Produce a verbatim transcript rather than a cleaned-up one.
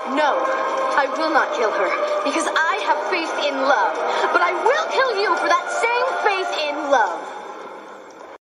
No, I will not kill her, because I have faith in love. But I will kill you for that